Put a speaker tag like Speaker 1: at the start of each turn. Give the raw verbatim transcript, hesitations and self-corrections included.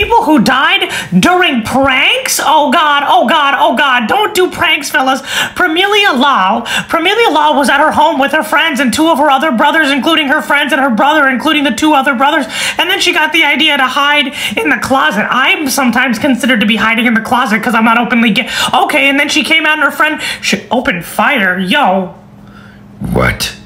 Speaker 1: people who died during pranks? Oh God, oh God, oh God, don't do pranks, fellas. Pramelia Lal, Pramelia Lal was at her home with her friends and two of her other brothers, including her friends, and her brother, including the two other brothers, and then she got the idea to hide in the closet. I'm sometimes considered to be hiding in the closet because I'm not openly gay. Okay, and then she came out and her friend, she opened fire, yo.
Speaker 2: What?